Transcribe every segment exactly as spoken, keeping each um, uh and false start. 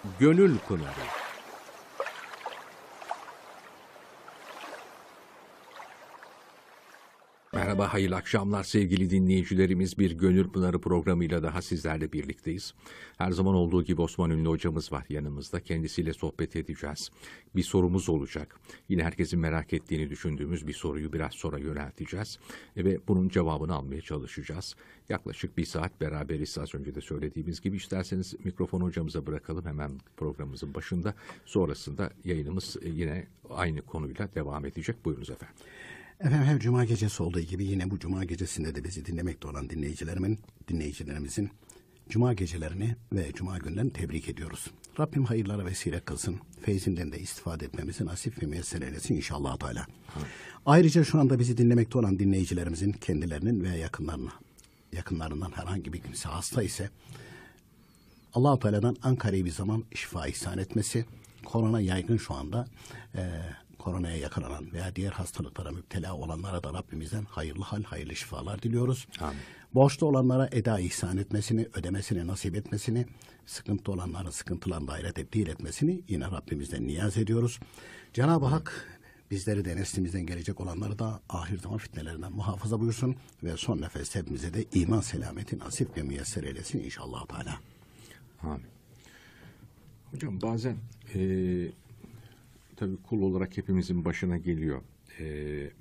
Gönül Pınarı. Merhaba, hayırlı akşamlar sevgili dinleyicilerimiz. Bir Gönül Pınarı programıyla daha sizlerle birlikteyiz. Her zaman olduğu gibi Osman Ünlü hocamız var yanımızda. Kendisiyle sohbet edeceğiz. Bir sorumuz olacak. Yine herkesin merak ettiğini düşündüğümüz bir soruyu biraz sonra yönelteceğiz. Ve bunun cevabını almaya çalışacağız. Yaklaşık bir saat beraberiz, az önce de söylediğimiz gibi. İsterseniz mikrofonu hocamıza bırakalım hemen programımızın başında. Sonrasında yayınımız yine aynı konuyla devam edecek. Buyurunuz efendim. Efendim, her cuma gecesi olduğu gibi yine bu cuma gecesinde de bizi dinlemekte olan dinleyicilerimin, dinleyicilerimizin cuma gecelerini ve cuma günlerini tebrik ediyoruz. Rabbim hayırlara vesile kılsın. Feyzinden de istifade etmemizi nasip ve müyesser eylesin inşallah Teala. Ayrıca şu anda bizi dinlemekte olan dinleyicilerimizin kendilerinin veya yakınlarına, yakınlarından herhangi bir kimse hasta ise Allah-u Teala'dan Ankara'yı bir zaman şifa ihsan etmesi, korona yaygın şu anda, e, koronaya yakalanan veya diğer hastalıklara müptela olanlara da Rabbimizden hayırlı hal, hayırlı şifalar diliyoruz. Amin. Borçlu olanlara eda ihsan etmesini, ödemesini nasip etmesini, sıkıntı olanların sıkıntılarını daire tebdil etmesini yine Rabbimizden niyaz ediyoruz. Cenab-ı Hak bizleri de neslimizden gelecek olanları da ahir zaman fitnelerinden muhafaza buyursun ve son nefes hepimize de iman selameti nasip ve müyesser eylesin inşallah Teala. Amin. Hocam bazen ee... tabii kul olarak hepimizin başına geliyor. Ee,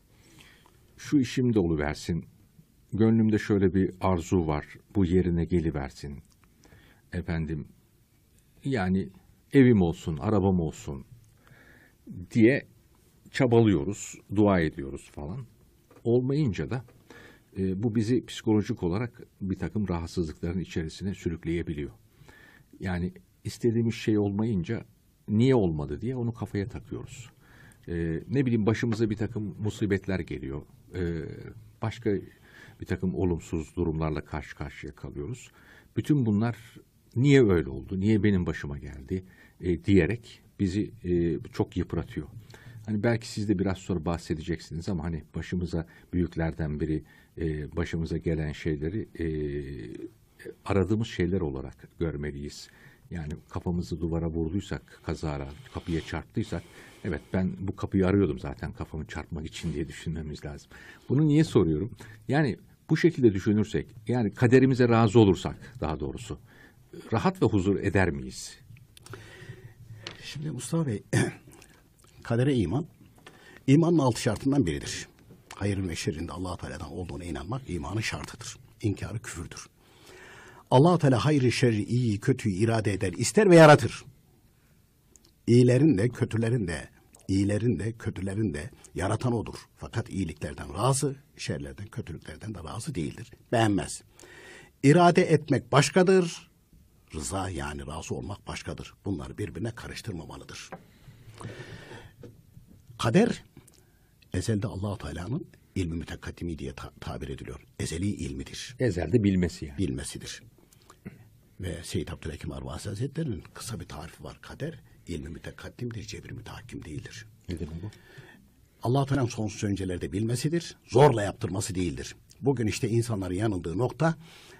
şu işim de oluversin. Gönlümde şöyle bir arzu var. Bu yerine geliversin. Efendim, yani evim olsun, arabam olsun diye çabalıyoruz, dua ediyoruz falan. Olmayınca da e, bu bizi psikolojik olarak bir takım rahatsızlıkların içerisine sürükleyebiliyor. Yani istediğimiz şey olmayınca niye olmadı diye onu kafaya takıyoruz. Ee, ne bileyim başımıza bir takım musibetler geliyor. Ee, başka bir takım olumsuz durumlarla karşı karşıya kalıyoruz. Bütün bunlar niye öyle oldu, niye benim başıma geldi e, diyerek bizi e, çok yıpratıyor. Hani belki siz de biraz sonra bahsedeceksiniz ama hani başımıza büyüklerden biri e, başımıza gelen şeyleri e, aradığımız şeyler olarak görmeliyiz. Yani kafamızı duvara vurduysak, kazara kapıya çarptıysak, evet ben bu kapıyı arıyordum zaten kafamı çarpmak için diye düşünmemiz lazım. Bunu niye soruyorum? Yani bu şekilde düşünürsek, yani kaderimize razı olursak daha doğrusu, rahat ve huzur eder miyiz? Şimdi Mustafa Bey, kadere iman, imanın altı şartından biridir. Hayrın ve şerrin de Allah-u Teala'dan olduğuna inanmak imanın şartıdır. İnkarı küfürdür. Allah-u Teala hayrı, şerri, iyi, kötüyü irade eder, ister ve yaratır. İyilerin de, kötülerin de, iyilerin de, kötülerin de yaratan odur. Fakat iyiliklerden razı, şerlerden, kötülüklerden de razı değildir. Beğenmez. İrade etmek başkadır, rıza yani razı olmak başkadır. Bunları birbirine karıştırmamalıdır. Kader, ezelde Allah-u Teala'nın ilmi mütekaddimi diye ta- tabir ediliyor. Ezeli ilmidir. Ezelde bilmesi yani. Bilmesidir. Ve Seyyid Abdülhakim Arvasi Hazretleri'nin kısa bir tarifi var. Kader, ilmi mütekaddimdir, cebri mütehakim değildir. Nedir bu? Allah-u Teala'nın sonsuz öncelerde bilmesidir, zorla yaptırması değildir. Bugün işte insanların yanıldığı nokta,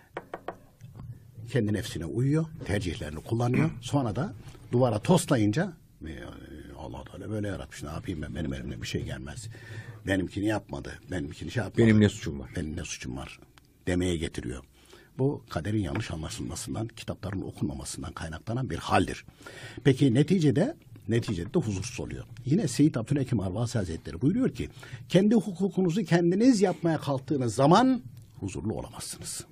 kendi nefsine uyuyor, tercihlerini kullanıyor. Sonra da duvara toslayınca, Allah-u Teala böyle yaratmış, ne yapayım ben, benim elimden bir şey gelmez. Benimkini yapmadı, benimkini şey yapmadı. Benim ne suçum var? Benim ne suçum var demeye getiriyor. Bu kaderin yanlış anlaşılmasından, kitapların okunmamasından kaynaklanan bir haldir. Peki neticede, neticede de huzursuz oluyor. Yine Seyyid Abdülhakim Arvasi Hazretleri buyuruyor ki, kendi hukukunuzu kendiniz yapmaya kalktığınız zaman huzurlu olamazsınız.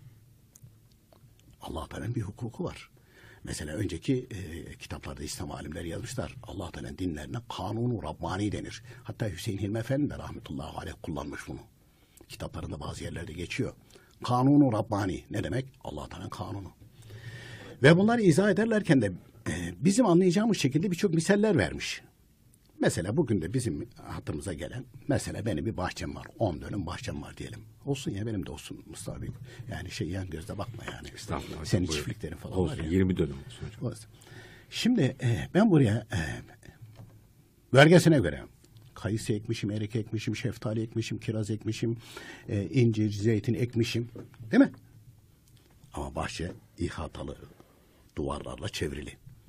Allah Teala'nın bir hukuku var. Mesela önceki e, kitaplarda İslam alimleri yazmışlar. Allah Teala'nın dinlerine kanunu Rabbani denir. Hatta Hüseyin Hilmi Efendi de rahmetullahi aleyh kullanmış bunu. Kitaplarında bazı yerlerde geçiyor. Kanunu Rabbani ne demek? Allah Teala'nın kanunu. Ve bunları izah ederlerken de e, bizim anlayacağımız şekilde birçok misaller vermiş. Mesela bugün de bizim hatırımıza gelen, mesela benim bir bahçem var. On dönüm bahçem var diyelim. Olsun ya, benim de olsun Mustafa Bey. Yani şey, yan gözle bakma yani. Estağfurullah. Senin çiftliklerin falan olsun, var ya. yirmi dönüm olsun hocam. Şimdi e, ben buraya e, bölgesine göre kayısı ekmişim, erik ekmişim, şeftali ekmişim, kiraz ekmişim, e, incir, zeytin ekmişim. Değil mi? Ama bahçe ihatalı duvarlarla çevrili.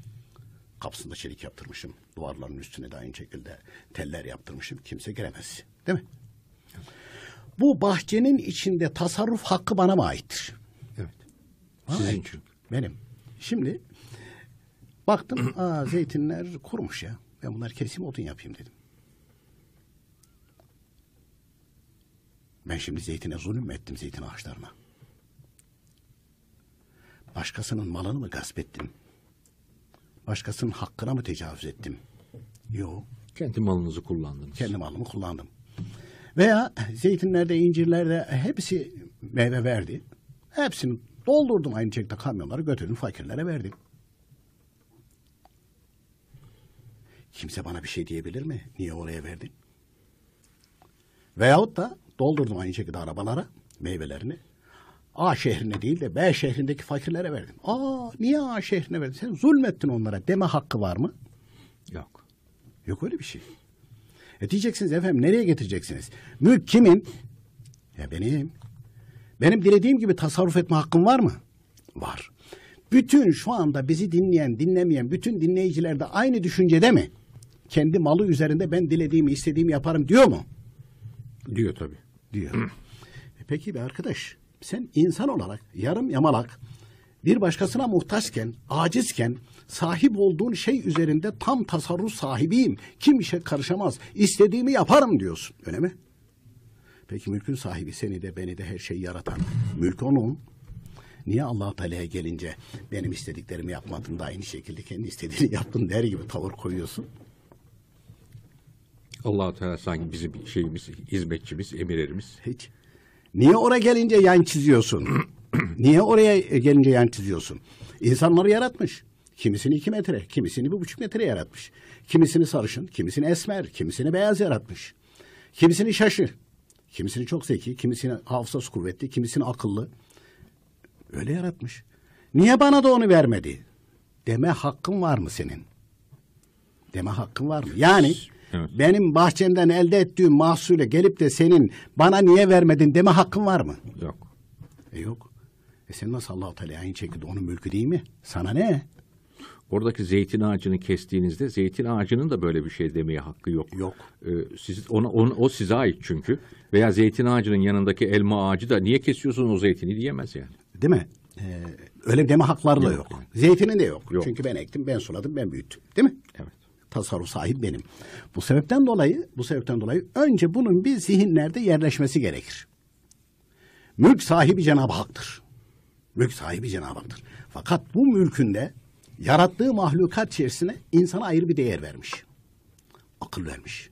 Kapısında çelik yaptırmışım. Duvarların üstüne de aynı şekilde teller yaptırmışım. Kimse giremez. Değil mi? Bu bahçenin içinde tasarruf hakkı bana mı aittir? Evet. Bana Sizin ait. için. Benim. Şimdi baktım, aa, zeytinler kurumuş ya. Ben bunları keseyim, odun yapayım dedim. Ben şimdi zeytine zulüm mü ettim, zeytin ağaçlarına? Başkasının malını mı gasp ettim? Başkasının hakkına mı tecavüz ettim? Yok. Kendi malınızı kullandınız. Kendi malımı kullandım. Veya zeytinlerde, incirlerde hepsi meyve verdi. Hepsini doldurdum aynı şekilde, kamyonlara götürdüm, fakirlere verdim. Kimse bana bir şey diyebilir mi? Niye oraya verdin? Veyahut da doldurdum aynı şekilde arabalara meyvelerini. A şehrine değil de B şehrindeki fakirlere verdim. Aa, niye A şehrine verdin? Sen zulmettin onlara deme hakkı var mı? Yok. Yok öyle bir şey. E diyeceksiniz efendim, nereye getireceksiniz? Mülk kimin? Ya benim. Benim dilediğim gibi tasarruf etme hakkım var mı? Var. Bütün şu anda bizi dinleyen, dinlemeyen bütün dinleyiciler de aynı düşüncede mi? Kendi malı üzerinde ben dilediğimi, istediğimi yaparım diyor mu? Diyor tabii. Diyor. E peki be arkadaş, sen insan olarak yarım yamalak bir başkasına muhtaçken, acizken sahip olduğun şey üzerinde tam tasarruf sahibiyim. Kim işe karışamaz, istediğimi yaparım diyorsun. Öyle mi? Peki mülkün sahibi, seni de beni de her şeyi yaratan mülk onun. Niye Allah-u Teala'ya gelince benim istediklerimi yapmadın da aynı şekilde kendi istediğini yaptın der gibi tavır koyuyorsun? Allah-u Teala sanki bizim şeyimiz, hizmetçimiz, emirlerimiz. Hiç. Niye oraya gelince yan çiziyorsun? Niye oraya gelince yan çiziyorsun? İnsanları yaratmış. Kimisini iki metre, kimisini bir buçuk metre yaratmış. Kimisini sarışın, kimisini esmer, kimisini beyaz yaratmış. Kimisini şaşı, kimisini çok zeki, kimisini hafızası kuvvetli, kimisini akıllı. Öyle yaratmış. Niye bana da onu vermedi? Deme hakkın var mı senin? Deme hakkın var mı? Yani evet, benim bahçemden elde ettiğim mahsule gelip de senin bana niye vermedin deme hakkın var mı? Yok. E yok. E sen nasıl Allah-u Teala aynı şekilde onun mülkü değil mi? Sana ne? Oradaki zeytin ağacını kestiğinizde zeytin ağacının da böyle bir şey demeye hakkı yok. Yok. Ee, siz ona, ona o size ait çünkü. Veya zeytin ağacının yanındaki elma ağacı da niye kesiyorsun o zeytini diyemez yani. Değil mi? Ee, öyle deme hakları da yok. Yok. Zeytinin de yok. Yok. Çünkü ben ektim, ben suladım, ben büyüttüm. Değil mi? Evet. Tasarruf sahibi benim. Bu sebepten dolayı, bu sebepten dolayı önce bunun bir zihinlerde yerleşmesi gerekir. Mülk sahibi Cenab-ı Hak'tır. Mülk sahibi Cenab-ı Hak'tır. Fakat bu mülkünde yarattığı mahlukat içerisine insana ayrı bir değer vermiş. Akıl vermiş.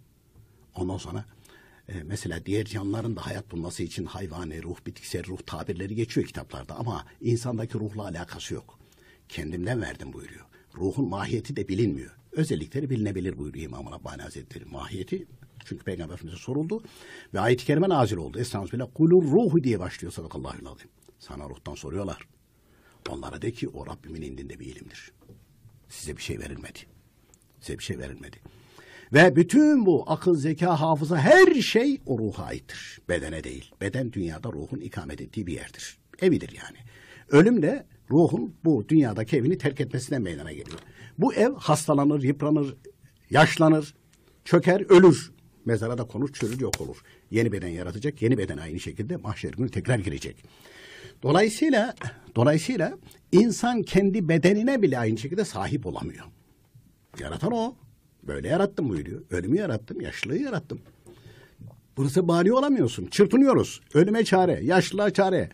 Ondan sonra e, mesela diğer canlıların da hayat bulması için hayvani ruh, bitkisel ruh tabirleri geçiyor kitaplarda ama insandaki ruhla alakası yok. Kendimden verdim buyuruyor. Ruhun mahiyeti de bilinmiyor. Özellikleri bilinebilir buyuruyor İmam-ı Rabbani Hazretleri. Mahiyeti, çünkü Peygamber Efendimiz'e soruldu ve ayet-i kerime nazil oldu. Estağfirullah, kulur ruhu diye başlıyor sadakallahul azim. Sana ruhtan soruyorlar. Onlara de ki o Rabbimin indinde bir ilimdir. Size bir şey verilmedi. Size bir şey verilmedi. Ve bütün bu akıl, zeka, hafıza her şey o ruha aittir. Bedene değil. Beden dünyada ruhun ikamet ettiği bir yerdir. Evidir yani. Ölüm de ruhun bu dünyadaki evini terk etmesinden meydana geliyor. Bu ev hastalanır, yıpranır, yaşlanır, çöker, ölür. Mezara da konur, çürür, yok olur. Yeni beden yaratacak, yeni beden aynı şekilde mahşer günü tekrar girecek. Dolayısıyla, dolayısıyla insan kendi bedenine bile aynı şekilde sahip olamıyor. Yaratan o. Böyle yarattım buyuruyor. Ölümü yarattım, yaşlılığı yarattım. Burası mani olamıyorsun. Çırpınıyoruz. Ölüme çare, yaşlılığa çare.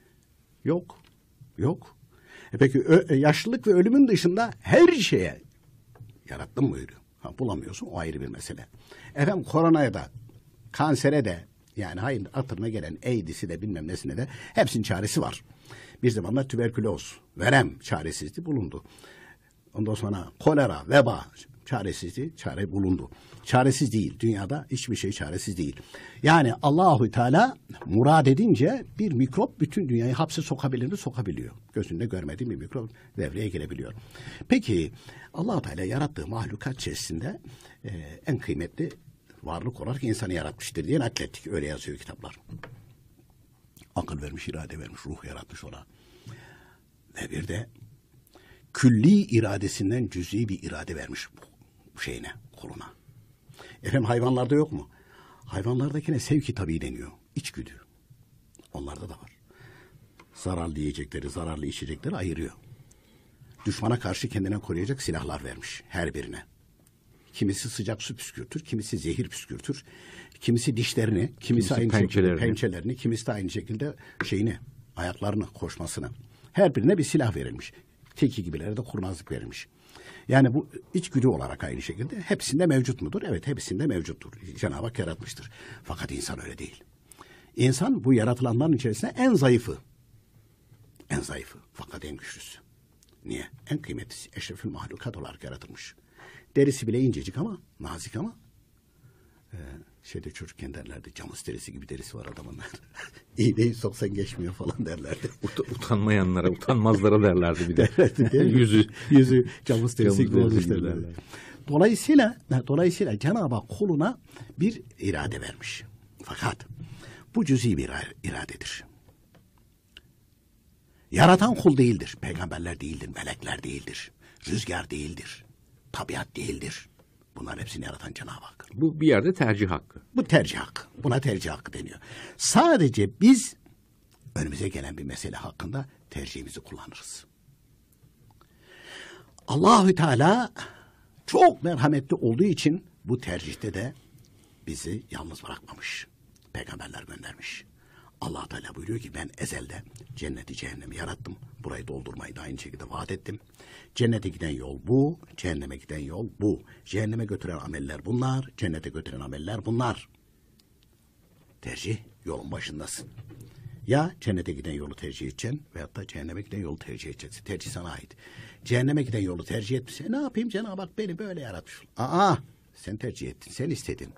Yok. Yok. E peki ö- yaşlılık ve ölümün dışında her şeye yarattım buyuruyor. Ha, bulamıyorsun, o ayrı bir mesele. Efendim koronaya da, kansere de, yani hayır hatırına gelen AIDS'i de bilmem nesine de hepsinin çaresi var. Bir zamanlar tüberküloz, verem çaresizliği bulundu. Ondan sonra kolera, veba çaresizliği, çare bulundu. Çaresiz değil. Dünyada hiçbir şey çaresiz değil. Yani Allahu Teala murad edince bir mikrop bütün dünyayı hapse sokabilir mi? Sokabiliyor. Gözünde görmediği bir mikrop devreye girebiliyor. Peki Allah-u Teala yarattığı mahlukat içerisinde e, en kıymetli varlık olarak insanı yaratmıştır diye naklettik. Öyle yazıyor kitaplar. Akıl vermiş, irade vermiş, ruh yaratmış ona. Ve bir de külli iradesinden cüz'i bir irade vermiş bu şeyine, koluna. Efendim hayvanlarda yok mu? Hayvanlardakine sevki tabii deniyor. İçgüdü. Onlarda da var. Zararlı yiyecekleri, zararlı içecekleri ayırıyor. Düşmana karşı kendine koruyacak silahlar vermiş her birine. Kimisi sıcak su püskürtür, kimisi zehir püskürtür. Kimisi dişlerini, kimisi, Kimisi aynı pençelerini. şekilde pençelerini, kimisi de aynı şekilde şeyini, ayaklarını, koşmasını. Her birine bir silah verilmiş. Teki gibilere de kurnazlık verilmiş. Yani bu içgüdü olarak aynı şekilde hepsinde mevcut mudur? Evet, hepsinde mevcuttur. Cenab-ı Hak yaratmıştır. Fakat insan öyle değil. İnsan bu yaratılanların içerisinde en zayıfı. En zayıfı. Fakat en güçlüsü. Niye? En kıymetlisi. Eşrefül mahlukat olarak yaratılmış. Derisi bile incecik ama, nazik ama e, şeyde çocukken derlerdi, camus derisi gibi derisi var adamın. İğneyi soksan geçmiyor falan derlerdi. Ut- utanmayanlara, utanmazlara derlerdi bir de. Derlerdi değil mi? Yüzü. Yüzü camus derisi Camus gibi derisi olmuş gibi derlerdi. derler. Dolayısıyla, dolayısıyla Cenab-ı Hak kuluna bir irade vermiş. Fakat bu cüz'i bir iradedir. Yaratan kul değildir. Peygamberler değildir, melekler değildir. Rüzgar değildir. Tabiat değildir. Bunların hepsini yaratan Cenab-ı Hak. Bu bir yerde tercih hakkı. Bu tercih hakkı. Buna tercih hakkı deniyor. Sadece biz önümüze gelen bir mesele hakkında tercihimizi kullanırız. Allahü Teala çok merhametli olduğu için bu tercihte de bizi yalnız bırakmamış. Peygamberler göndermiş. Allah Teala buyuruyor ki ben ezelde cenneti cehennemi yarattım. Burayı doldurmayı da aynı şekilde vaat ettim. Cennete giden yol bu, cehenneme giden yol bu. Cehenneme götüren ameller bunlar, cennete götüren ameller bunlar. Tercih yolun başındasın. Ya cennete giden yolu tercih edeceksin veyahut da cehenneme giden yolu tercih edeceksin. Tercih sana ait. Cehenneme giden yolu tercih etmişse ne yapayım Cenab-ı Hak beni böyle yaratmış. Aa, sen tercih ettin, sen istedin.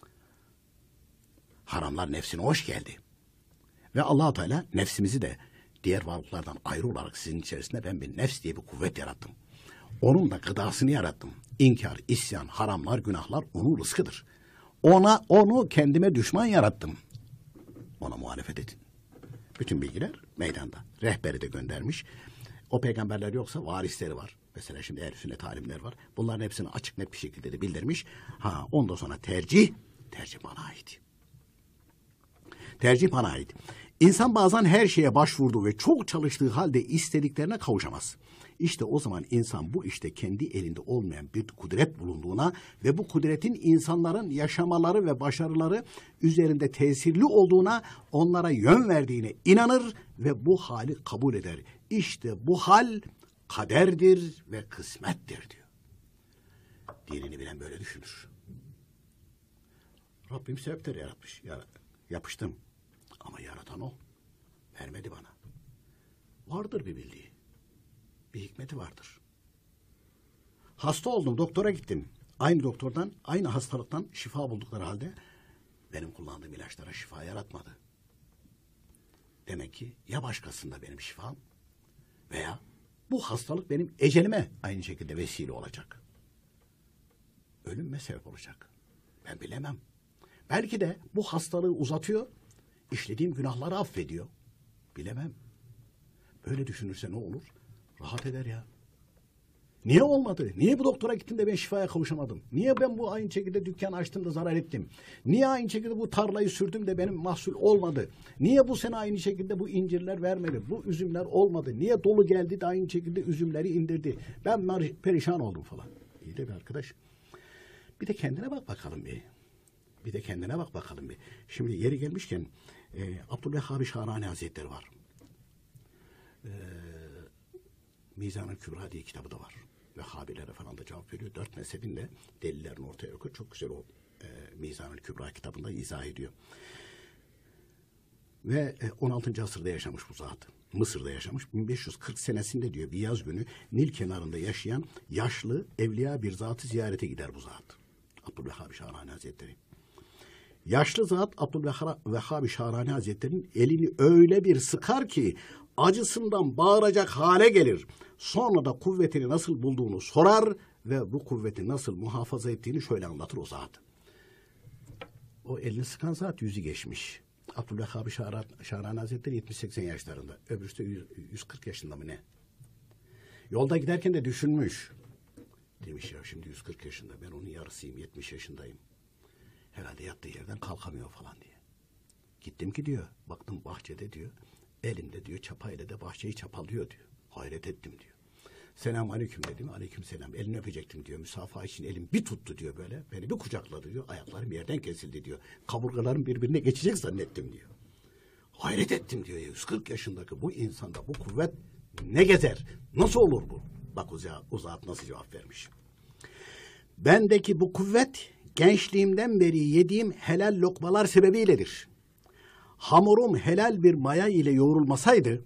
Haramlar nefsine hoş geldi. Ve Allah Teala nefsimizi de diğer varlıklardan ayrı olarak sizin içerisinde ben bir nefs diye bir kuvvet yarattım. Onun da gıdasını yarattım. İnkar, isyan, haramlar, günahlar onun rızkıdır. Ona onu kendime düşman yarattım. Ona muhalefet edin. Bütün bilgiler meydanda. Rehberi de göndermiş. O peygamberler yoksa varisleri var. Mesela şimdi ehl-i sünnet alimler var. Bunların hepsini açık net bir şekilde de bildirmiş. Ha ondan sonra tercih, tercih bana ait. Tercih bana ait. İnsan bazen her şeye başvurduğu ve çok çalıştığı halde istediklerine kavuşamaz. İşte o zaman insan bu işte kendi elinde olmayan bir kudret bulunduğuna ve bu kudretin insanların yaşamaları ve başarıları üzerinde tesirli olduğuna, onlara yön verdiğine inanır ve bu hali kabul eder. İşte bu hal kaderdir ve kısmettir diyor. Dinini bilen böyle düşünür. Rabbim sebepleri yaratmış. Ya, yapıştım. Ama yaratan o. Vermedi bana. Vardır bir bildiği. Bir hikmeti vardır. Hasta oldum, doktora gittim. Aynı doktordan, aynı hastalıktan şifa buldukları halde benim kullandığım ilaçlara şifa yaratmadı. Demek ki ya başkasında benim şifam veya bu hastalık benim ecelime aynı şekilde vesile olacak. Ölümme sebep olacak. Ben bilemem. Belki de bu hastalığı uzatıyor, işlediğim günahları affediyor. Bilemem. Böyle düşünürse ne olur? Rahat eder ya. Niye olmadı? Niye bu doktora gittim de ben şifaya kavuşamadım? Niye ben bu aynı şekilde dükkan açtım da zarar ettim? Niye aynı şekilde bu tarlayı sürdüm de benim mahsul olmadı? Niye bu sene aynı şekilde bu incirler vermedi? Bu üzümler olmadı? Niye dolu geldi de aynı şekilde üzümleri indirdi? Ben perişan oldum falan. İyi de bir arkadaş. Bir de kendine bak bakalım bir. Bir de kendine bak bakalım bir. Şimdi yeri gelmişken e, Abdülvehhab-ı Şahrani Hazretleri var. Eee Mizan-ı Kübra diye kitabı da var. Vehhabilere falan da cevap veriyor. Dört mezhebin de delillerini ortaya koyuyor. Çok güzel o e, Mizan-ı Kübra kitabında izah ediyor. Ve e, on altıncı asırda yaşamış bu zat. Mısır'da yaşamış. bin beş yüz kırk senesinde diyor bir yaz günü Nil kenarında yaşayan yaşlı evliya bir zatı ziyarete gider bu zat. Abdülvehhab-ı Şahrani Hazretleri. Yaşlı zat Abdülvehhab-ı Şahrani Hazretleri'nin elini öyle bir sıkar ki acısından bağıracak hale gelir. Sonra da kuvvetini nasıl bulduğunu sorar ve bu kuvveti nasıl muhafaza ettiğini şöyle anlatır o zat. O elini sıkan zat yüzü geçmiş. Abdülvehhab-ı Şahrani Hazretleri yetmiş seksen yaşlarında. Öbürüsü de yüz kırk yaşında mı ne? Yolda giderken de düşünmüş. Demiş ya şimdi yüz kırk yaşında, ben onun yarısıyım, yetmiş yaşındayım. Herhalde yattığı yerden kalkamıyor falan diye. Gittim ki diyor, baktım bahçede diyor, elinde diyor çapayla da bahçeyi çapalıyor diyor. Hayret ettim diyor. Selam aleyküm dedim, aleyküm selam. Elini öpecektim diyor, müsafaha için elim bir tuttu diyor böyle. Beni bir kucakladı diyor, ayaklarım yerden kesildi diyor. Kaburgalarım birbirine geçecek zannettim diyor. Hayret ettim diyor, yüz kırk yaşındaki bu insanda bu kuvvet ne gezer? Nasıl olur bu? Bak uza, uzat nasıl cevap vermiş. Bendeki bu kuvvet gençliğimden beri yediğim helal lokmalar sebebiyledir. Hamurum helal bir maya ile yoğrulmasaydı,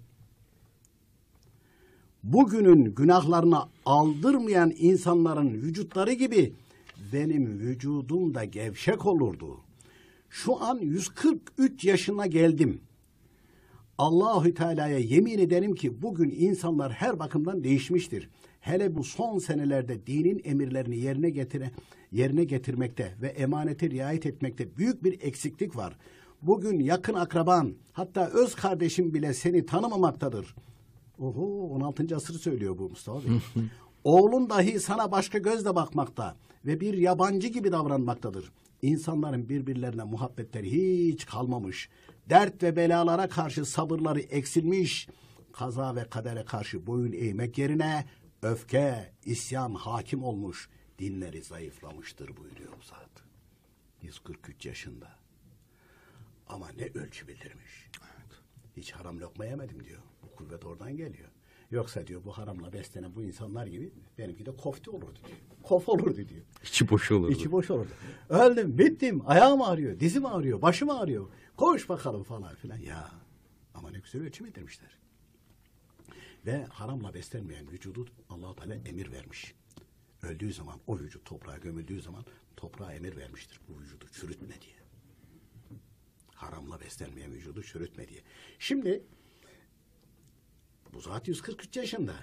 bugünün günahlarına aldırmayan insanların vücutları gibi benim vücudum da gevşek olurdu. Şu an yüz kırk üç yaşına geldim. Allahü Teala'ya yemin ederim ki bugün insanlar her bakımdan değişmiştir. Hele bu son senelerde dinin emirlerini yerine getire, yerine getirmekte ve emanete riayet etmekte büyük bir eksiklik var. Bugün yakın akraban, hatta öz kardeşim bile seni tanımamaktadır. Oho, on altıncı asır söylüyor bu Mustafa Bey. Oğlun dahi sana başka gözle bakmakta ve bir yabancı gibi davranmaktadır. İnsanların birbirlerine muhabbetleri hiç kalmamış. Dert ve belalara karşı sabırları eksilmiş. Kaza ve kadere karşı boyun eğmek yerine öfke, isyan hakim olmuş. Dinleri zayıflamıştır buyuruyor bu zat. yüz kırk üç yaşında. Ama ne ölçü bildirmiş. Evet. Hiç haram lokma yemedim diyor. Bu kuvvet oradan geliyor. Yoksa diyor bu haramla beslenen bu insanlar gibi benimki de kofte olurdu diyor. Kof olurdu diyor. İçi boş olurdu. İçi boş olurdu. Öldüm, bittim, ayağım ağrıyor, dizim ağrıyor, başım ağrıyor. Koş bakalım falan filan. Ya ama ne güzel ölçü bildirmişler. Ve haramla beslenmeyen vücudu Allah-u Teala emir vermiş. Öldüğü zaman o vücut toprağa gömüldüğü zaman toprağa emir vermiştir. Bu vücudu çürütme diye. Haramla beslenmeyen vücudu çürütme diye. Şimdi bu zat yüz kırk üç yaşında.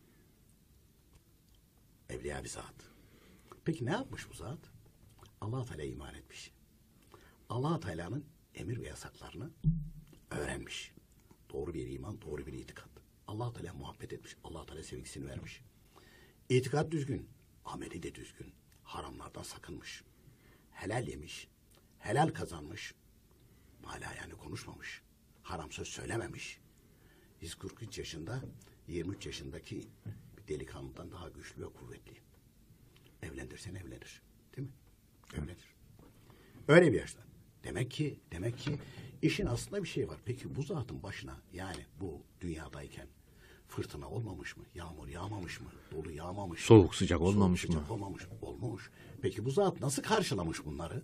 Evliya bir zat. Peki ne yapmış bu zat? Allah-u Teala'ya iman etmiş. Allah-u Teala'nın emir ve yasaklarını öğrenmiş. Doğru bir iman, doğru bir itikat. Allah-u Teala muhabbet etmiş. Allah-u Teala sevgisini vermiş. İtikat düzgün, ameli de düzgün. Haramlardan sakınmış. Helal yemiş. Helal kazanmış. Hala yani konuşmamış. Haram söz söylememiş. yüz kırk üç yaşında yirmi üç yaşındaki bir delikanlıdan daha güçlü ve kuvvetli. Evlendirsen evlenir. Değil mi? Evlenir. Öyle bir yaşta. Demek ki demek ki işin aslında bir şey var. Peki bu zatın başına yani bu dünyadayken fırtına olmamış mı? Yağmur yağmamış mı? Dolu yağmamış mı? Soğuk sıcak olmamış Soğuk, mı? Sıcak olmamış mı? Olmamış. Peki bu zat nasıl karşılamış bunları?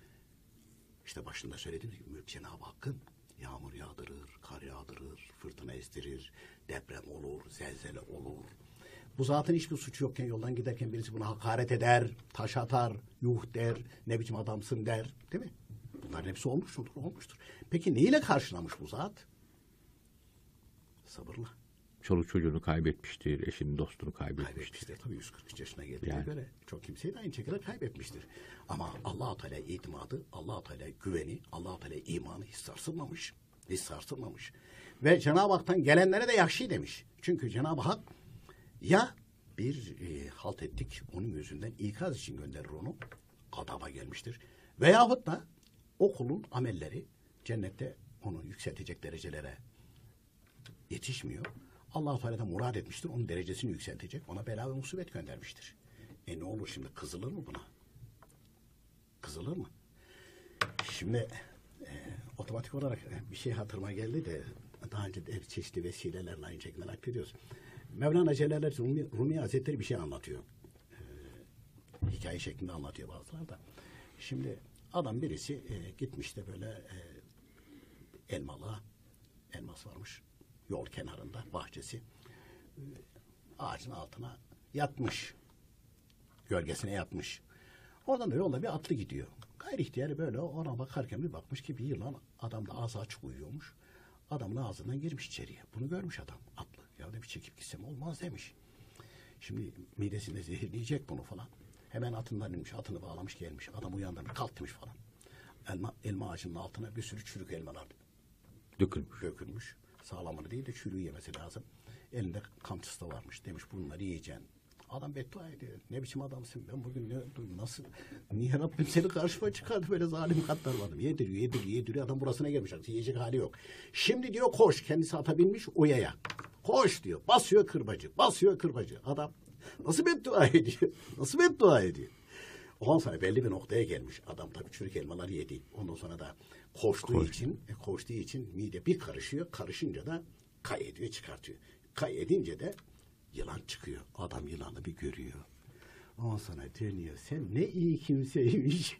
İşte başında söylediğim gibi mülk Cenab-ı Hakk'ın yağmur yağdırır, kar yağdırır, fırtına estirir, deprem olur, zelzele olur. Bu zatın hiçbir suçu yokken yoldan giderken birisi buna hakaret eder, taş atar, yuh der, ne biçim adamsın der, değil mi? Bunların hepsi olmuştur, olmuştur. Peki neyle karşılamış bu zat? Sabırla. Çoluk çocuğunu kaybetmiştir, eşini dostunu kaybetmiştir. Kaybetmiştir. Tabii yüz kırk üç yaşına geldiğine Yani. göre çok kimseyi de aynı şekilde kaybetmiştir. Ama Allah-u Teala itimadı, Allah-u Teala güveni, Allah-u Teala imanı hiç sarsılmamış. Hiç sarsılmamış. Ve Cenab-ı Hak'tan gelenlere de yakşı demiş. Çünkü Cenab-ı Hak ya bir e, halt ettik onun yüzünden ikaz için gönderir onu. Gadaba gelmiştir. Veyahut da o kulun amelleri cennette onu yükseltecek derecelere yetişmiyor. Allah-u Teala da murad etmiştir. Onun derecesini yükseltecek. Ona bela ve musibet göndermiştir. E ne olur şimdi? Kızılır mı buna? Kızılır mı? Şimdi e, otomatik olarak bir şey hatırıma geldi de daha önce de çeşitli vesilelerle aynı şekilde naklediyoruz. Mevlana Celaleddin Rumi, Rumi Hazretleri bir şey anlatıyor. E, hikaye şeklinde anlatıyor bazıları da. Şimdi adam birisi e, gitmiş de böyle e, elmalığa elmas varmış. Yol kenarında bahçesi. Ağacın altına yatmış. Gölgesine yatmış. Oradan da yolda bir atlı gidiyor. Gayri ihtiyarı böyle ona bakarken bir bakmış ki bir yılan adam da ağzı açık uyuyormuş. Adamın ağzından girmiş içeriye. Bunu görmüş adam atlı. Ya da bir çekip gitsem olmaz demiş. Şimdi midesinde zehirleyecek bunu falan. Hemen atından inmiş. Atını bağlamış gelmiş. Adam uyandırmış. Kalk demiş falan. Elma, elma ağacının altına bir sürü çürük elmalar Dökülmüş. dökülmüş. Sağlamını değil de çürüğü yemesi lazım. Elinde kamçısı da varmış. Demiş bunları yiyeceksin. Adam beddua ediyor. Ne biçim adamsın ben bugün ne, nasıl niye Rabbim seni karşıma çıkardı böyle zalim katlarmadım. Yediriyor yediriyor yediriyor adam burasına gelmiş artık yiyecek hali yok. Şimdi diyor koş kendisi ata binmiş oyaya. Koş diyor basıyor kırbacı basıyor kırbacı. Adam nasıl beddua ediyor nasıl beddua ediyor. Ondan sonra belli bir noktaya gelmiş. Adam tabii çürük elmaları yedi. Ondan sonra da koştuğu Koş. için e, koştuğu için mide bir karışıyor. Karışınca da kay ediyor çıkartıyor. Kay edince de yılan çıkıyor. Adam yılanı bir görüyor. Ondan sonra dönüyor. Sen ne iyi kimseymiş.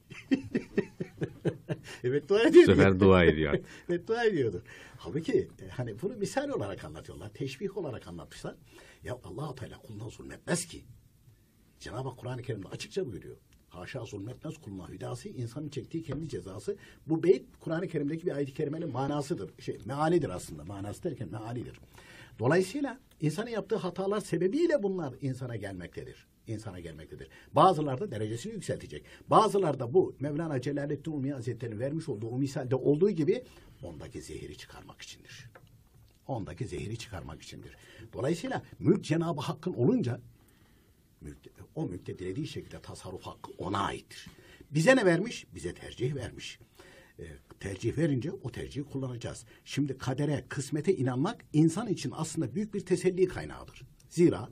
evet dua ediyor. Bu sefer dua ediyor. evet dua ediyordu. Halbuki e, hani bunu misal olarak anlatıyorlar. Teşbih olarak anlatmışlar. Ya Allah-u Teala kuluna zulmetmez ki. Cenab-ı Hak Kur'an-ı Kerim'de açıkça buyuruyor. Haşa zulmetmez kuluna hüdası, insanın çektiği kendi cezası. Bu beyt Kur'an-ı Kerim'deki bir ayet-i kerimenin manasıdır. Şey, mealidir aslında. Manası derken mealidir. Dolayısıyla insanın yaptığı hatalar sebebiyle bunlar insana gelmektedir. İnsana gelmektedir. Bazıları da derecesini yükseltecek. Bazıları da bu Mevlana Celaleddin Rumi Hazretleri'nin vermiş olduğu o misalde olduğu gibi ondaki zehiri çıkarmak içindir. Ondaki zehiri çıkarmak içindir. Dolayısıyla mülk Cenab-ı Hakk'ın olunca Mülkte, o mülkte dilediği şekilde tasarruf hakkı ona aittir. Bize ne vermiş? Bize tercih vermiş. E, tercih verince o tercihi kullanacağız. Şimdi kadere, kısmete inanmak insan için aslında büyük bir teselli kaynağıdır. Zira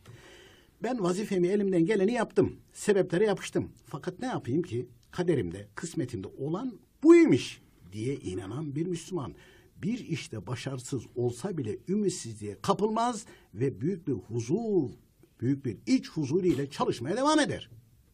ben vazifemi elimden geleni yaptım. Sebeplere yapıştım. Fakat ne yapayım ki kaderimde, kısmetimde olan buymuş diye inanan bir Müslüman bir işte başarısız olsa bile ümitsizliğe kapılmaz ve büyük bir huzur, büyük bir iç huzur ile çalışmaya devam eder.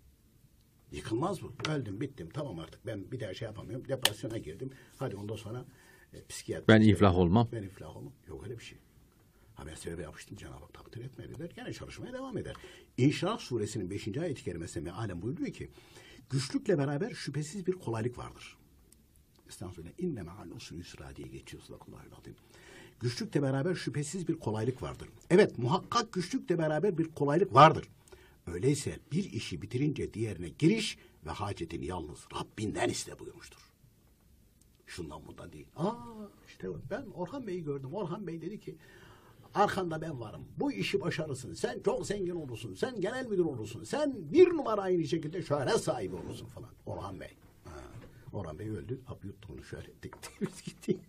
Yıkılmaz bu. Öldüm, bittim. Tamam artık ben bir daha şey yapamıyorum. Depresyona girdim. Hadi ondan sonra e, psikiyatri. Ben iflah olmam. Ben iflah olmam. Yok öyle bir şey. Ha ben sebebe yapıştım. Cenab-ı Hak takdir etmedi der. Gene çalışmaya devam eder. İnşirah suresinin beşinci ayet-i kerimesinde mealen buyuruyor ki güçlükle beraber şüphesiz bir kolaylık vardır. Estağfurullah. İnne ma'al usri yusra diye geçiyor. Sadakallahu aleyhi. Güçlükle beraber şüphesiz bir kolaylık vardır. Evet muhakkak güçlükle beraber bir kolaylık vardır. Öyleyse bir işi bitirince diğerine giriş ve hacetini yalnız Rabbinden iste buyurmuştur. Şundan bundan değil. Aa işte ben Orhan Bey'i gördüm. Orhan Bey dedi ki arkanda ben varım. Bu işi başarırsın. Sen çok zengin olursun. Sen genel müdür olursun. Sen bir numara aynı şekilde şöhret sahibi olursun falan. Orhan Bey. Ha. Orhan Bey öldü. Hap yuttu onu şöyle dikti. Biz gittik.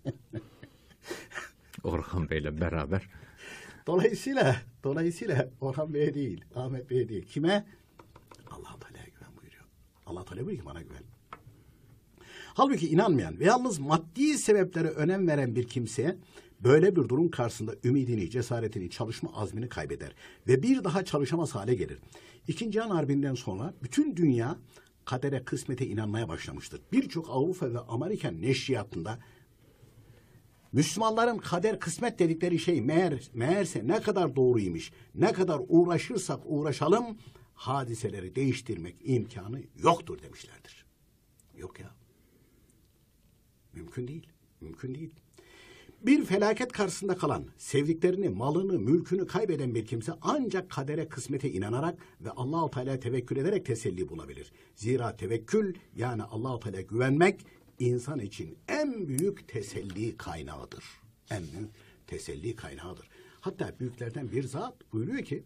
Orhan Bey'le beraber. Dolayısıyla, dolayısıyla Orhan Bey'e değil, Ahmet Bey'e değil. Kime? Allah-u Teala'ya güven buyuruyor. Allah-u Teala buyuruyor ki bana güven. Halbuki inanmayan ve yalnız maddi sebeplere önem veren bir kimseye böyle bir durum karşısında ümidini, cesaretini, çalışma azmini kaybeder ve bir daha çalışamaz hale gelir. İkinci Cihan Harbi'nden sonra bütün dünya kadere, kısmete inanmaya başlamıştır. Birçok Avrupa ve Amerikan neşriyatında Müslümanların kader kısmet dedikleri şey meğer, meğerse ne kadar doğruymuş, ne kadar uğraşırsak uğraşalım hadiseleri değiştirmek imkanı yoktur demişlerdir. Yok ya. Mümkün değil. Mümkün değil. Bir felaket karşısında kalan, sevdiklerini, malını, mülkünü kaybeden bir kimse ancak kadere, kısmete inanarak ve Allah-u Teala'ya tevekkül ederek teselli bulabilir. Zira tevekkül yani Allah-u Teala'ya güvenmek insan için en büyük teselli kaynağıdır. En büyük teselli kaynağıdır. Hatta büyüklerden bir zat buyuruyor ki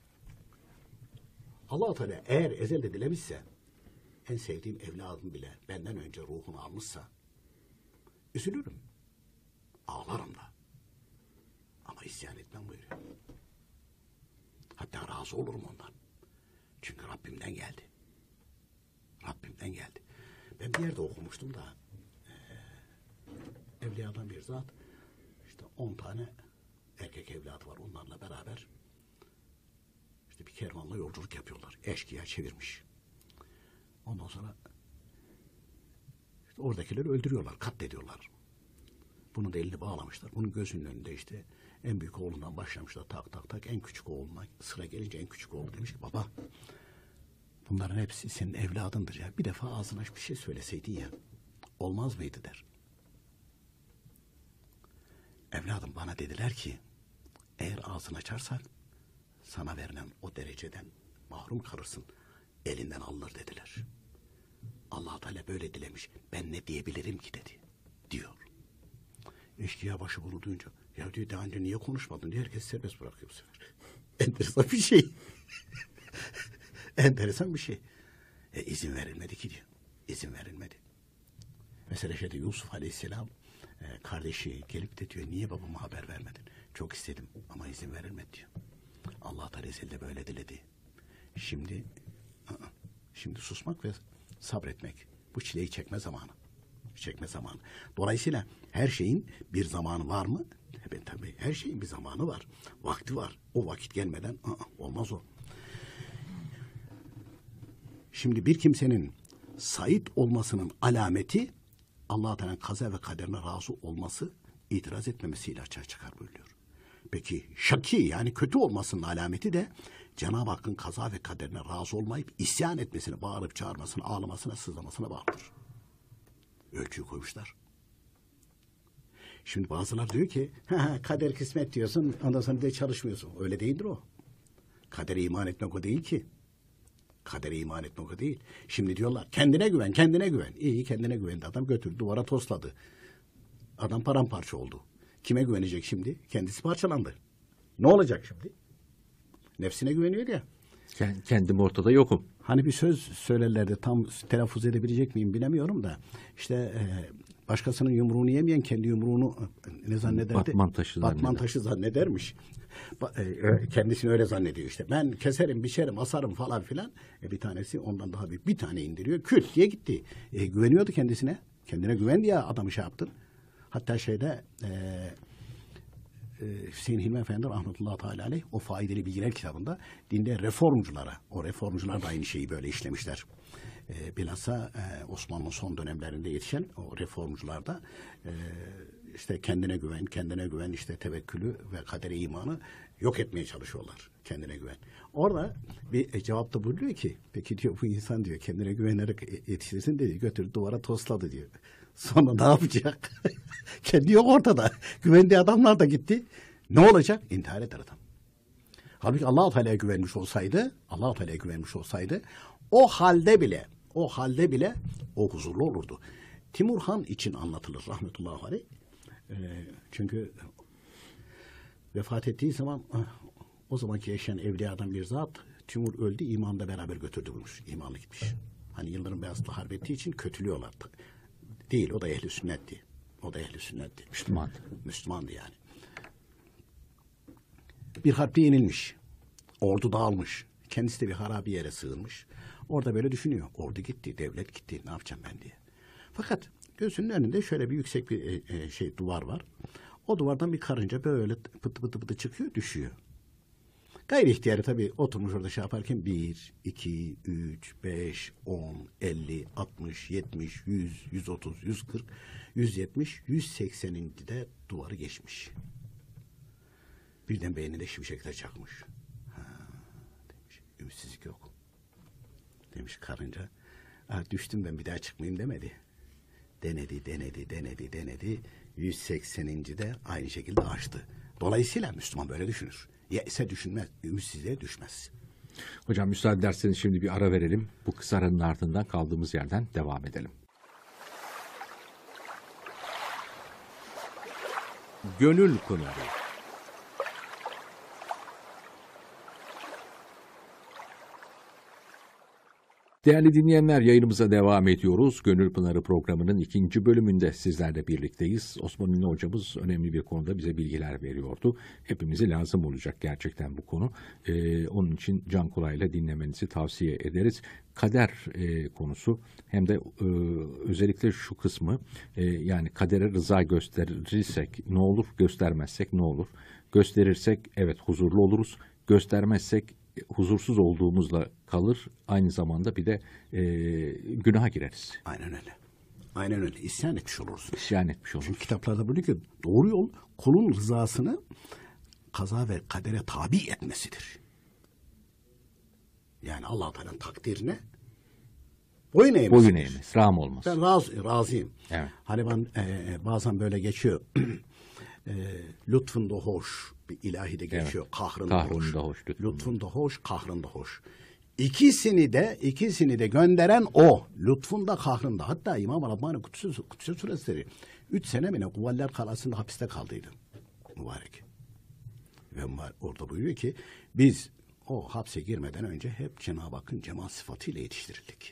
Allah-u Teala eğer ezelde dilemişse en sevdiğim evladım bile benden önce ruhunu almışsa üzülürüm. Ağlarım da. Ama isyan etmem buyuruyor. Hatta razı olurum ondan. Çünkü Rabbimden geldi. Rabbimden geldi. Ben bir yerde okumuştum da e, evliyadan bir zat işte on tane erkek evladı var. Onlarla beraber işte bir kervanla yolculuk yapıyorlar. Eşkıya çevirmiş. Ondan sonra işte oradakileri öldürüyorlar, katlediyorlar. Bunun da elini bağlamışlar. Bunun gözünün önünde işte en büyük oğlundan başlamışlar. Tak tak tak en küçük oğluna sıra gelince en küçük oğlu demiş ki baba bunların hepsi senin evladındır ya. Bir defa ağzına bir şey söyleseydin ya. Olmaz mıydı der. Evladım bana dediler ki eğer ağzını açarsan sana verilen o dereceden mahrum kalırsın. Elinden alınır dediler. Allah Teala böyle dilemiş. Ben ne diyebilirim ki dedi. Diyor. Eşkıya başı bunu duyunca Ya diyor daha önce niye konuşmadın diyor. Herkes serbest bırakıyor bu sefer. Enteresan bir şey. Enteresan bir şey. E, izin verilmedi ki diyor. İzin verilmedi. Mesela şeyde Yusuf Aleyhisselam e, kardeşi gelip de diyor niye babama haber vermedin? Çok istedim ama izin verilmedi diyor. Allah da rezilde böyle diledi. Şimdi ı-ı, şimdi susmak ve sabretmek. Bu çileyi çekme zamanı. Çekme zamanı. Dolayısıyla her şeyin bir zamanı var mı? Evet tabii her şeyin bir zamanı var. Vakti var. O vakit gelmeden ı-ı, olmaz o. Şimdi bir kimsenin sait olmasının alameti Allah-u Teala'nın kaza ve kaderine razı olması, itiraz etmemesiyle açığa çıkar buyuruyor. Peki şaki yani kötü olmasının alameti de Cenab-ı Hakk'ın kaza ve kaderine razı olmayıp isyan etmesine, bağırıp çağırmasına, ağlamasına, sızlamasına bağlıdır. Ölçüyü koymuşlar. Şimdi bazılar diyor ki kader kısmet diyorsun ondan sonra de çalışmıyorsun. Öyle değildir o. Kadere iman etmek o değil ki. Kadere iman etmek o değil. Şimdi diyorlar kendine güven, kendine güven. İyi kendine güvendi adam götürdü duvara tosladı. Adam paramparça oldu. Kime güvenecek şimdi? Kendisi parçalandı. Ne olacak şimdi? Nefsine güveniyor ya. Kendim ortada yokum. Hani bir söz söylerlerdi tam telaffuz edebilecek miyim bilemiyorum da. İşte e, başkasının yumruğunu yemeyen kendi yumruğunu e, ne zannederdi? Batman taşı Batman zanneder. taşı zannedermiş. Ba, e, kendisini öyle zannediyor işte. Ben keserim, biçerim, asarım falan filan. E, bir tanesi ondan daha büyük. Bir tane indiriyor. Küt diye gitti. E, güveniyordu kendisine. Kendine güvendi ya adamı şey yaptın. Hatta şeyde e, Hüseyin Hilmi Efendi rahmetullahi teala aleyh o faydalı bilgiler kitabında dinde reformculara, o reformcular da aynı şeyi böyle işlemişler. E, bilhassa e, Osmanlı son dönemlerinde yetişen o reformcular da e, işte kendine güven, kendine güven, işte tevekkülü ve kadere imanı yok etmeye çalışıyorlar. Kendine güven. Orada bir e, cevapta buyuruyor ki, peki diyor bu insan diyor kendine güvenerek yetiştirsin dedi, götürdü duvara tosladı diyor. Sonra ne yapacak? Kendi yok ortada. Güvendiği adamlar da gitti. Ne olacak? İntihar eder adam. Halbuki Allah-u Teala'ya güvenmiş olsaydı, Allah-u Teala'ya güvenmiş olsaydı, o halde bile, o halde bile o huzurlu olurdu. Timur Han için anlatılır rahmetullahi aleyh. Ee, çünkü vefat ettiği zaman o zamanki yaşayan evliyadan bir zat Timur öldü, imanla beraber götürdü bulmuş. İmanlı gitmiş. Hani Yıldırım Beyazıt'la harp ettiği için kötülüyorlar. Değil, o da ehli sünnetti. O da ehli sünnetti. Müslüman. Müslümandı yani. Bir harpte yenilmiş. Ordu dağılmış. Kendisi de bir harabi yere sığınmış. Orada böyle düşünüyor. Ordu gitti, devlet gitti. Ne yapacağım ben diye. Fakat gözünün önünde şöyle bir yüksek bir e, şey duvar var. O duvardan bir karınca böyle pıtı pıtı pıtı çıkıyor, düşüyor. Gayri ihtiyarı tabii oturmuş orada şey yaparken bir, iki, üç, beş, on, elli, altmış, yetmiş, yüz, yüz otuz, yüz kırk, yüz yetmiş, yüz sekseninci de duvarı geçmiş. Birden beyninde şimşekler çakmış. Ha, demiş, ümitsizlik yok. Demiş karınca, düştüm ben bir daha çıkmayayım demedi. Denedi, denedi, denedi, denedi. yüz sekseninci de aynı şekilde açtı. Dolayısıyla Müslüman böyle düşünür. Ya ise düşünmez, ümitsizliğe düşmez. Hocam müsaade ederseniz şimdi bir ara verelim. Bu kısa aranın ardından kaldığımız yerden devam edelim. Gönül Pınarı. Değerli dinleyenler, yayınımıza devam ediyoruz. Gönül Pınarı programının ikinci bölümünde sizlerle birlikteyiz. Osman Ünlü hocamız önemli bir konuda bize bilgiler veriyordu. Hepimize lazım olacak gerçekten bu konu. Ee, onun için can kulağıyla dinlemenizi tavsiye ederiz. Kader e, konusu hem de e, özellikle şu kısmı e, yani kadere rıza gösterirsek ne olur, göstermezsek ne olur? Gösterirsek evet huzurlu oluruz, göstermezsek huzursuz olduğumuzla kalır. Aynı zamanda bir de e, günaha gireriz. Aynen öyle. Aynen öyle. İsyan etmiş oluruz. İsyan etmiş oluruz. Çünkü kitaplarda buyuruyor ki doğru yol kulun rızasını kaza ve kadere tabi etmesidir. Yani Allah-u Teala'nın takdirine boyun eğmesidir. Boyun eğmez. Rağm olmaz. Ben razı, razıyım. Evet. Hani ben e, bazen böyle geçiyor. e, lütfun da hoş. Bir ilahi de geçiyor. Evet. Kahrın, Kahrın da hoş. da hoş. Lütfun, lütfun da hoş. Kahrın da hoş. İkisini de ikisini de gönderen o. Lütfun da kahrın da. Hatta İmam Rabbani Kudüs, Kudüs Suresi üç sene mi ne Kuvaller Kalası'nda hapiste kaldıydı. mübarek. Ve orada buyuruyor ki biz o hapse girmeden önce hep Cenab-ı Hakk'ın cemal sıfatıyla yetiştirildik.